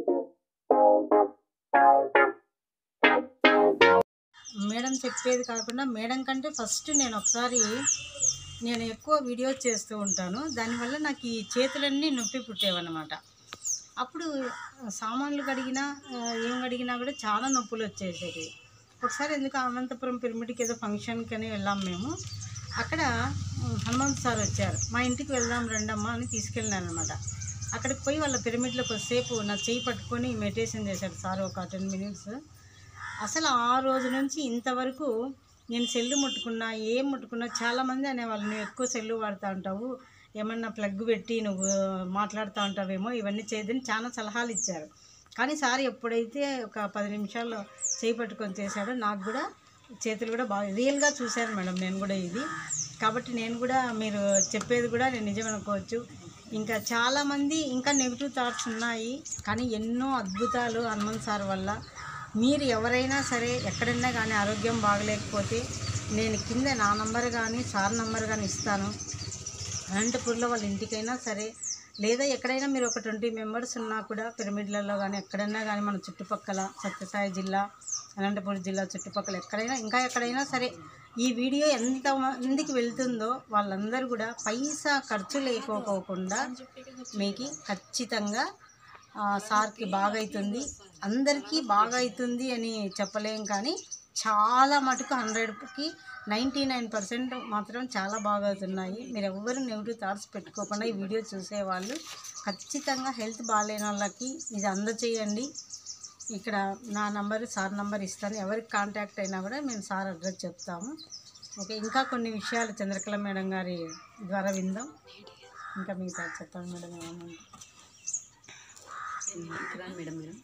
Madam చెప్పేది కాకుండా madam కంటే ఫస్ట్ నేను ఎక్కువ వీడియోస్ చేస్తూ ఉంటాను. దానివల్ల నాకు ఈ చేతులన్నీ నొప్పి పుట్టేవన్నమాట. అప్పుడు సామాన్లు కడిగినా ఏం కడిగినా కూడా చాలా నొప్పులు వచ్చేసేవి. ఒకసారి ఎందుకు అనంతపురం పిరమిడ్కి ఏదో ఫంక్షన్కి అని వెళ్ళాం మేము. అక్కడ హనుమంత్ సార్ వచ్చారు. మా ఇంటికి వెళ్దాం రండమ్మా అని తీసుకెళ్ళినాను అనమాట. అక్కడికి పోయి వాళ్ళ పిరమిడ్లో కొద్దిసేపు నా చేయి పట్టుకొని మెడిటేషన్ చేశారు సార్ ఒక 10 మినిట్స్. అసలు ఆ రోజు నుంచి ఇంతవరకు నేను సెల్లు ముట్టుకున్నా ఏం ముట్టుకున్నా చాలామంది అనేవాళ్ళు, నువ్వు ఎక్కువ సెల్లు వాడుతూ ఉంటావు, ఏమన్నా ప్లగ్ పెట్టి నువ్వు మాట్లాడుతూ ఉంటావేమో, ఇవన్నీ చేయదని చాలా సలహాలు ఇచ్చారు. కానీ సార్ ఎప్పుడైతే ఒక 10 నిమిషాల్లో చేయి పట్టుకొని చేశాడో నాకు కూడా చేతులు కూడా బాగా రియల్గా చూశాను మేడం నేను కూడా ఇది. కాబట్టి నేను కూడా మీరు చెప్పేది కూడా నేను నిజమనుకోవచ్చు. ఇంకా చాలామంది ఇంకా నెగిటివ్ థాట్స్ ఉన్నాయి, కానీ ఎన్నో అద్భుతాలు హనుమంత్ సార్ వల్ల. మీరు ఎవరైనా సరే ఎక్కడైనా కానీ ఆరోగ్యం బాగలేకపోతే నేను కింద నా నంబర్ కానీ సార్ నంబర్ కానీ ఇస్తాను. అనంతపూర్లో వాళ్ళ ఇంటికైనా సరే, లేదా ఎక్కడైనా మీరు ఒక 20 మెంబర్స్ ఉన్నా కూడా పిరమిడ్లలో కానీ ఎక్కడైనా కానీ మన చుట్టుపక్కల సత్యసాయి జిల్లా, అనంతపురం జిల్లా చుట్టుపక్కల ఎక్కడైనా సరే ఈ వీడియో ఎంతమందికి వెళ్తుందో వాళ్ళందరూ కూడా పైసా ఖర్చు లేకోకుండా మీకు ఖచ్చితంగా సార్కి బాగా అవుతుంది. అందరికీ బాగా అవుతుంది అని చెప్పలేం, కానీ చాలా మటుకు 100కి 99% మాత్రం చాలా బాగా అవుతున్నాయి. మీరు ఎవ్వరు నెగిటివ్ థాట్స్ పెట్టుకోకుండా ఈ వీడియో చూసేవాళ్ళు ఖచ్చితంగా హెల్త్ బాగాలేని వాళ్ళకి ఇది అందచేయండి. ఇక్కడ నా నంబరు సార్ నంబర్ ఇస్తాను, ఎవరికి కాంటాక్ట్ అయినా కూడా మేము సార్ అడ్రస్ చెప్తాము. ఓకే, ఇంకా కొన్ని విషయాలు చంద్రకళ మేడం గారి ద్వారా విందాం. ఇంకా మిగతా చెప్పండి మేడం. ఏమన్నా మేడం మీరు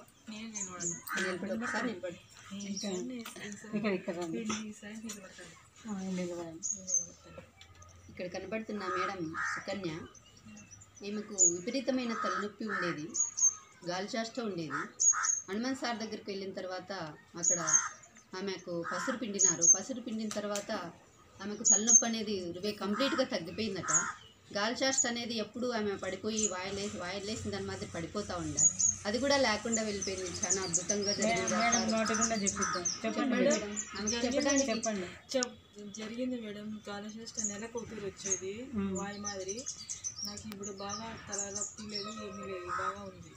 ఇక్కడ కనబడుతున్న మేడం సుకన్య, ఈమెకు విపరీతమైన తలనొప్పి ఉండేది, గాలిచాష్ట ఉండేది. హనుమంత్ సార్ దగ్గరికి వెళ్ళిన తర్వాత అక్కడ ఆమెకు పసురు పిండినారు. పసురు పిండిన తర్వాత ఆమెకు తలనొప్పి అనేది కంప్లీట్గా తగ్గిపోయిందట. గాలిచాష్ట అనేది ఎప్పుడు ఆమె పడిపోయి వాయిలేసిన దాని మాదిరి పడిపోతూ ఉండాలి, అది కూడా లేకుండా వెళ్ళిపోయింది. చాలా అద్భుతంగా జరిగింది మేడం. గాలిచాష్ట నెలకు ఒకటి వచ్చేది వాయి మాదిరి. నాకు ఇప్పుడు బాగా తలనొప్పి లేదు, ఏమీ లేదు, బాగా ఉంది.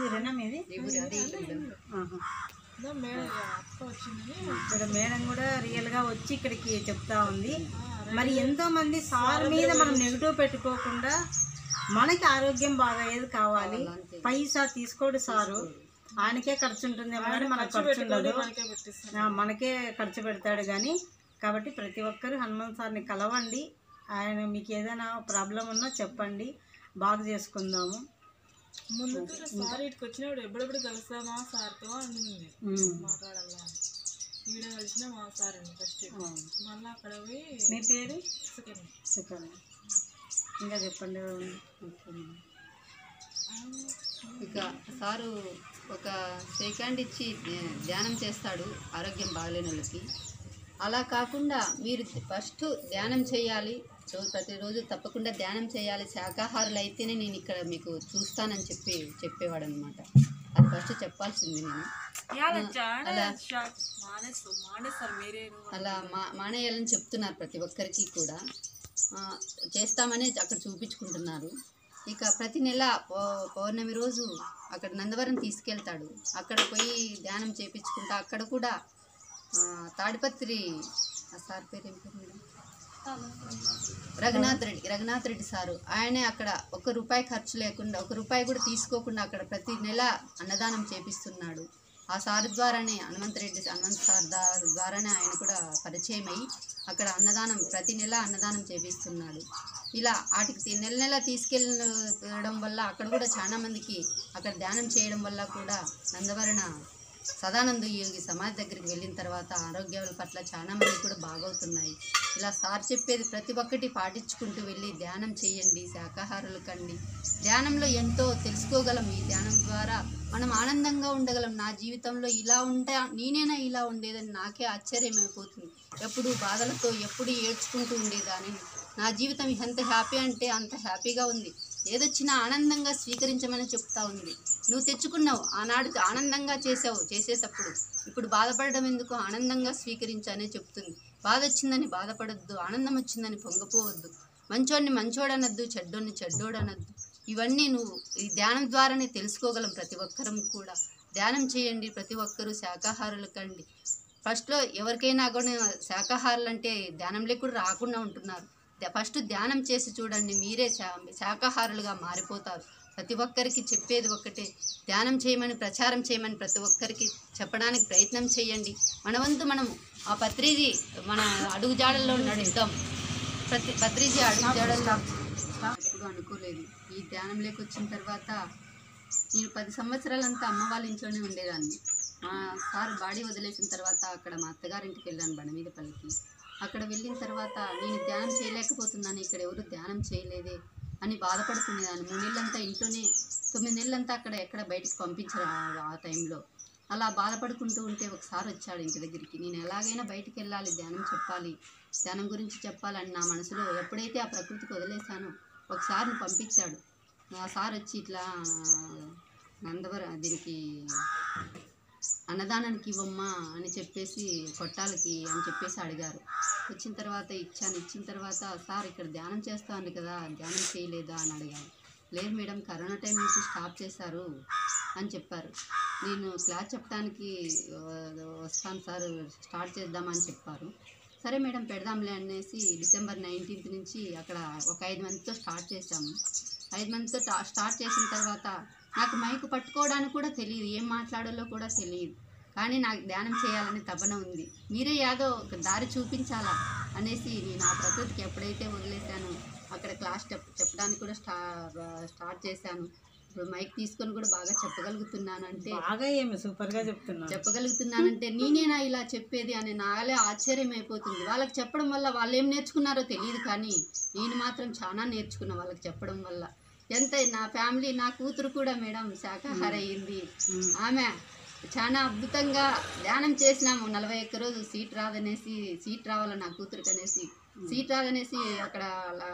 మేడం కూడా రియల్గా వచ్చి ఇక్కడికి చెప్తా ఉంది. మరి ఎంతోమంది సార్ మీద మనం నెగిటివ్ పెట్టుకోకుండా మనకి ఆరోగ్యం బాగా ఏది కావాలి, పైసా తీసుకోడు సారు, ఆయనకే ఖర్చు ఉంటుందేమో కానీ మనకు ఖర్చు ఉండదు, మనకే ఖర్చు పెడతాడు. కానీ కాబట్టి ప్రతి ఒక్కరు హనుమంత్ సార్ని కలవండి. ఆయన మీకు ఏదైనా ప్రాబ్లం ఉన్నా చెప్పండి, బాగా చేసుకుందాము. ముందు సార్ ఇటుకు వచ్చినప్పుడు ఎప్పుడెప్పుడు కలుస్తామా సార్తో అని మాట్లాడాలా. ఈడ కలిసిన మా సార్ అండి ఫస్ట్. మళ్ళీ అక్కడ పోయి మీ పేరు సుకన్య. ఇంకా చెప్పండి. ఇక సారు ఒక సెకండ్ ఇచ్చి ధ్యానం చేస్తాడు ఆరోగ్యం బాగలేని వాళ్ళకి. అలా కాకుండా మీరు ఫస్ట్ ధ్యానం చేయాలి, ప్రతిరోజు తప్పకుండా ధ్యానం చేయాలి, శాకాహారులు అయితేనే నేను ఇక్కడ మీకు చూస్తానని చెప్పేవాడు అనమాట. అది ఫస్ట్ చెప్పాల్సింది నేను. అలా మానేయాలని చెప్తున్నారు ప్రతి ఒక్కరికి కూడా, చేస్తామని అక్కడ చూపించుకుంటున్నారు. ఇక ప్రతి నెల పౌర్ణమి రోజు అక్కడ నందవరం తీసుకెళ్తాడు. అక్కడ పోయి ధ్యానం చేయించుకుంటా. అక్కడ కూడా తాడిపత్రి సార్ పేరు ఏం పేరు మేడం, రఘునాథ్ రెడ్డి సారు, ఆయనే అక్కడ ₹1 ఖర్చు లేకుండా, ₹1 కూడా తీసుకోకుండా అక్కడ ప్రతి నెల అన్నదానం చేపిస్తున్నాడు. ఆ సార్ ద్వారానే హనుమంత్ సార్ ద్వారానే ఆయన కూడా పరిచయం అయ్యి అక్కడ ప్రతి నెల అన్నదానం చేపిస్తున్నాడు. ఇలా వాటికి నెల తీసుకెళ్ళడం వల్ల అక్కడ కూడా చాలా మందికి అక్కడ ధ్యానం చేయడం వల్ల కూడా నందవరణ సదానంద యోగి సమాధి దగ్గరికి వెళ్ళిన తర్వాత ఆరోగ్యాల పట్ల చాలా మంది కూడా బాగవుతున్నాయి. ఇలా సార్ చెప్పేది ప్రతి ఒక్కటి పాటించుకుంటూ వెళ్ళి ధ్యానం చేయండి, శాకాహారులు కండి. ధ్యానంలో ఎంతో తెలుసుకోగలం. ఈ ధ్యానం ద్వారా మనం ఆనందంగా ఉండగలం. నా జీవితంలో ఇలా ఉంటే నేనైనా ఇలా ఉండేదని నాకే ఆశ్చర్యమైపోతుంది. ఎప్పుడు బాధలతో ఎప్పుడు ఏడ్చుకుంటూ ఉండేదాన్ని. నా జీవితం ఎంత హ్యాపీ అంటే అంత హ్యాపీగా ఉంది. ఏదొచ్చినా ఆనందంగా స్వీకరించమని చెప్తా ఉంది. నువ్వు తెచ్చుకున్నావు, ఆనాడు ఆనందంగా చేసావు, చేసేటప్పుడు ఇప్పుడు బాధపడడం ఎందుకు, ఆనందంగా స్వీకరించనే చెప్తుంది. బాధ వచ్చిందని బాధపడొద్దు, ఆనందం వచ్చిందని పొంగిపోవద్దు, మంచోడిని మంచోడనద్దు, చెడ్డోడిని చెడ్డోడనద్దు. ఇవన్నీ నువ్వు ఈ ధ్యానం ద్వారానే తెలుసుకోగలం. ప్రతి ఒక్కరం కూడా ధ్యానం చేయండి, ప్రతి ఒక్కరూ శాకాహారులు కండి. ఫస్ట్లో ఎవరికైనా కూడా శాకాహారులు అంటే ధ్యానంలో కూడా రాకుండా ఉంటున్నారు. ఫస్ట్ ధ్యానం చేసి చూడండి, మీరే శాకాహారులుగా మారిపోతారు. ప్రతి ఒక్కరికి చెప్పేది ఒక్కటే, ధ్యానం చేయమని ప్రచారం చేయమని ప్రతి ఒక్కరికి చెప్పడానికి ప్రయత్నం చేయండి. మన వంతు మనం ఆ పత్రిజీ మన అడుగుజాడల్లో నడుద్దాం. పత్రిజీ అడుగుజాడల్లో ఎప్పుడు అనుకోలేదు. ఈ ధ్యానంలోకి వచ్చిన తర్వాత నేను 10 సంవత్సరాలంతా అమ్మ వాళ్ళ ఇంట్లోనే ఉండేదాన్ని. మా సార్ బాడీ వదిలేసిన తర్వాత అక్కడ మా అత్తగారింటికి వెళ్ళాను బండమీదపల్లికి. అక్కడ వెళ్ళిన తర్వాత నేను ధ్యానం చేయలేకపోతున్నాను, ఇక్కడ ఎవరు ధ్యానం చేయలేదే అని బాధపడుతునేదాన్ని. 3 నెలలంతా ఇంట్లోనే, 9 నెలలంతా అక్కడ ఎక్కడ బయటికి పంపించరు ఆ టైంలో. అలా బాధపడుకుంటూ ఉంటే ఒకసారి వచ్చాడు ఇంటి దగ్గరికి. నేను ఎలాగైనా బయటికి వెళ్ళాలి, ధ్యానం చెప్పాలి, ధ్యానం గురించి చెప్పాలని నా మనసులో ఎప్పుడైతే ఆ ప్రకృతికి వదిలేశానో ఒకసారిని పంపించాడు. ఆ సార్ వచ్చి ఇట్లా దీనికి అన్నదానానికి ఇవ్వమ్మా అని చెప్పేసి, కొట్టాలకి అని చెప్పేసి అడిగారు. వచ్చిన తర్వాత ఇచ్చాను. ఇచ్చిన తర్వాత సార్ ఇక్కడ ధ్యానం చేస్తాను కదా, ధ్యానం చేయలేదా అని అడిగాను. లేదు మేడం, కరోనా టైం నుంచి స్టాప్ చేశారు అని చెప్పారు. నేను క్లాస్ చెప్పడానికి వస్తాను సార్, స్టార్ట్ చేద్దామని చెప్పారు. సరే మేడం పెడదాంలే అనేసి డిసెంబర్ 19th నుంచి అక్కడ ఒక 5 మందితో స్టార్ట్ చేశాము. 5 మందితో స్టార్ట్ చేసిన తర్వాత నాకు మైకు పట్టుకోవడానికి కూడా తెలియదు, ఏం మాట్లాడాలో కూడా తెలియదు. కానీ నాకు ధ్యానం చేయాలని తపన ఉంది. మీరే యాదో ఒక దారి చూపించాలా అనేసి నేను ఆ ప్రకృతికి ఎప్పుడైతే వదిలేశానో అక్కడ క్లాస్ చెప్పడానికి కూడా స్టార్ట్ చేశాను. ఇప్పుడు మైక్ తీసుకొని కూడా బాగా చెప్పగలుగుతున్నానంటే, బాగా ఏమి సూపర్గా చెప్పగలుగుతున్నానంటే నేనేనా ఇలా చెప్పేది అని నాలే ఆశ్చర్యం అయిపోతుంది. వాళ్ళకి చెప్పడం వల్ల వాళ్ళు ఏం నేర్చుకున్నారో తెలియదు, కానీ నేను మాత్రం చాలా నేర్చుకున్నా వాళ్ళకి చెప్పడం వల్ల. ఎంత నా ఫ్యామిలీ, నా కూతురు కూడా మేడం శాకాహార అయ్యింది. ఆమె చాలా అద్భుతంగా ధ్యానం చేసినాము. 41 రోజు సీట్ రాదనేసి, సీట్ రావాల నా కూతురికి అనేసి, సీట్ రాదనేసి అక్కడ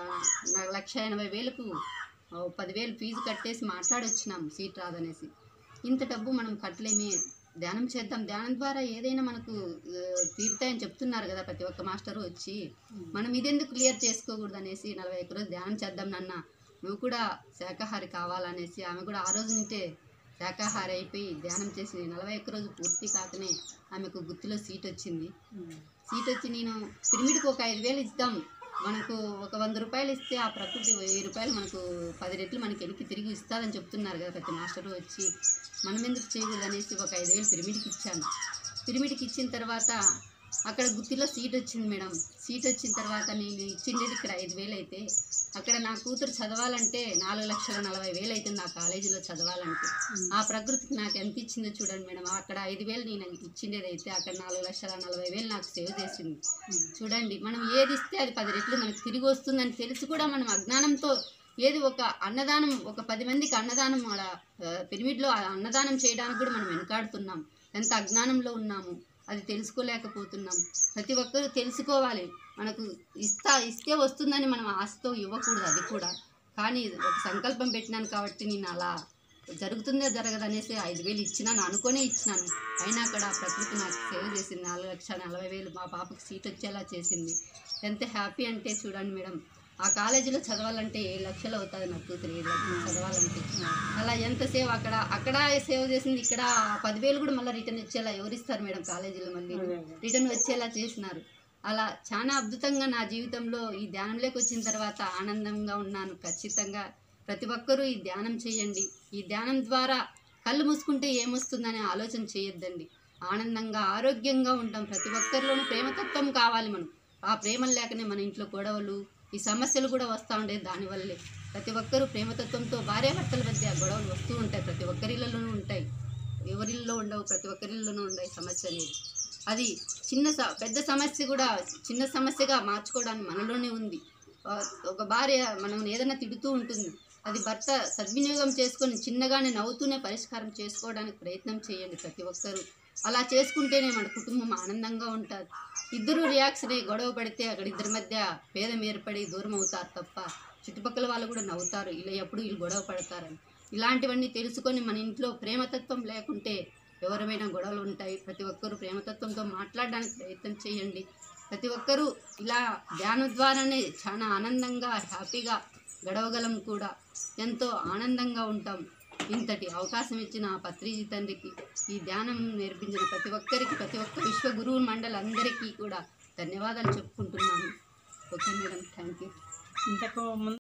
1,80,000కు 10,000 ఫీజు కట్టేసి మాట్లాడొచ్చినాము సీట్ రాదనేసి. ఇంత డబ్బు మనం కట్టలేమే, ధ్యానం చేద్దాం, ధ్యానం ద్వారా ఏదైనా మనకు తీరుతాయని చెప్తున్నారు కదా ప్రతి ఒక్క మాస్టరు వచ్చి, మనం ఇదెందుకు క్లియర్ చేసుకోకూడదు అనేసి 41 రోజు ధ్యానం చేద్దాం నాన్న, నువ్వు కూడా శాకాహారి కావాలనేసి ఆమె కూడా ఆ రోజు నుంటే శాకాహారి అయిపోయి ధ్యానం చేసి 41 రోజు పూర్తి కాకనే ఆమెకు గుత్తిలో సీట్ వచ్చింది. సీట్ వచ్చి నేను పిరమిడ్కి ఒక 5,000 ఇద్దాం, మనకు ఒక 100 రూపాయలు ఇస్తే ఆ ప్రకృతి 1000 రూపాయలు మనకు 10 రెట్లు మనకి వెనక్కి తిరిగి ఇస్తుందని చెప్తున్నారు కదా ప్రతి మాస్టరు వచ్చి, మనం ఎందుకు చేయకూడదు అనేసి ఒక 5,000 పిరమిడ్కి ఇచ్చాను. పిరమిడ్కి ఇచ్చిన తర్వాత అక్కడ గుత్తిలో సీట్ వచ్చింది మేడం. సీట్ వచ్చిన తర్వాత నేను ఇచ్చిండేది ఇక్కడ 5,000 అయితే, అక్కడ నా కూతురు చదవాలంటే 4,40,000 అవుతుంది ఆ కాలేజీలో చదవాలంటే. ఆ ప్రకృతికి నాకు ఎంత ఇచ్చిందో చూడండి మేడం. అక్కడ 5,000 నేను ఇచ్చిండేది అయితే అక్కడ 4,40,000 నాకు సేవ్ చేసింది. చూడండి, మనం ఏది ఇస్తే అది 10 రెట్లు మనకు తిరిగి వస్తుందని తెలిసి కూడా మనం అజ్ఞానంతో ఏది ఒక అన్నదానం, ఒక 10 మందికి అన్నదానం పిరమిడ్లో అన్నదానం చేయడానికి కూడా మనం వెనకాడుతున్నాం. ఎంత అజ్ఞానంలో ఉన్నాము, అది తెలుసుకోలేకపోతున్నాం. ప్రతి ఒక్కరూ తెలుసుకోవాలి. మనకు ఇస్తే వస్తుందని మనం ఆశతో ఇవ్వకూడదు, అది కూడా. కానీ ఒక సంకల్పం పెట్టినాను కాబట్టి నేను అలా జరుగుతుందో జరగదనేసి 5,000 ఇచ్చినాను, అనుకునే ఇచ్చినాను. అయినా అక్కడ ప్రకృతి నాకు సేవ్ చేసింది. 4,40,000 మా పాపకు సీట్ వచ్చేలా చేసింది. ఎంత హ్యాపీ అంటే చూడండి మేడం, ఆ కాలేజీలో చదవాలంటే 7 లక్షలు అవుతుంది నా కూతురు, 7 లక్షలు చదవాలంటే. అలా ఎంత సేవ్ అక్కడ సేవ్ చేసింది, ఇక్కడ 10,000 కూడా మళ్ళీ రిటర్న్ వచ్చేలా ఎవరిస్తారు మేడం, కాలేజీలో మళ్ళీ రిటర్న్ వచ్చేలా చేసినారు. అలా చాలా అద్భుతంగా నా జీవితంలో ఈ ధ్యానంలోకి వచ్చిన తర్వాత ఆనందంగా ఉన్నాను. ఖచ్చితంగా ప్రతి ఒక్కరూ ఈ ధ్యానం చేయండి. ఈ ధ్యానం ద్వారా కళ్ళు మూసుకుంటే ఏమొస్తుందనే ఆలోచన చేయొద్దండి. ఆనందంగా ఆరోగ్యంగా ఉంటాం. ప్రతి ఒక్కరిలోనూ ప్రేమతత్వం కావాలి. మనం ఆ ప్రేమ లేకనే మన ఇంట్లో గొడవలు, ఈ సమస్యలు కూడా వస్తూ ఉండేది దానివల్లే. ప్రతి ఒక్కరూ ప్రేమతత్వంతో భార్యాభర్తల మధ్య గొడవలు వస్తూ ఉంటాయి, ప్రతి ఒక్కరిళ్ళలోనూ ఉంటాయి, ఎవరిల్లో ఉండవు, ప్రతి ఒక్కరిల్లోనూ ఉంటాయి సమస్య అనేది. అది పెద్ద సమస్య కూడా చిన్న సమస్యగా మార్చుకోవడానికి మనలోనే ఉంది. ఒక భార్య మనం ఏదైనా తిడుతూ ఉంటుంది, అది భర్త సద్వినియోగం చేసుకొని చిన్నగానే నవ్వుతూనే పరిష్కారం చేసుకోవడానికి ప్రయత్నం చేయండి ప్రతి ఒక్కరూ. అలా చేసుకుంటేనే మన కుటుంబం ఆనందంగా ఉంటుంది. ఇద్దరు రియాక్షన్ గొడవ పడితే అక్కడ ఇద్దరి మధ్య భేదం ఏర్పడి దూరం అవుతారు తప్ప చుట్టుపక్కల వాళ్ళు కూడా నవ్వుతారు, ఇలా ఎప్పుడు వీళ్ళు గొడవ పడతారని. ఇలాంటివన్నీ తెలుసుకొని మన ఇంట్లో ప్రేమతత్వం లేకుంటే ఎవరైనా గొడవలు ఉంటాయి. ప్రతి ఒక్కరూ ప్రేమతత్వంతో మాట్లాడడానికి ప్రయత్నం చేయండి. ప్రతి ఒక్కరూ ఇలా ధ్యానం ద్వారానే చాలా ఆనందంగా హ్యాపీగా గడవగలం కూడా, ఎంతో ఆనందంగా ఉంటాం. ఇంతటి అవకాశం ఇచ్చిన ఆ పత్రిజీ తండ్రికి, ఈ ధ్యానం నేర్పించిన ప్రతి ఒక్కరికి, ప్రతి ఒక్క విశ్వగురువు మండలందరికీ కూడా ధన్యవాదాలు చెప్పుకుంటున్నాను. Okay madam, thank you. ఇంతకు ముందు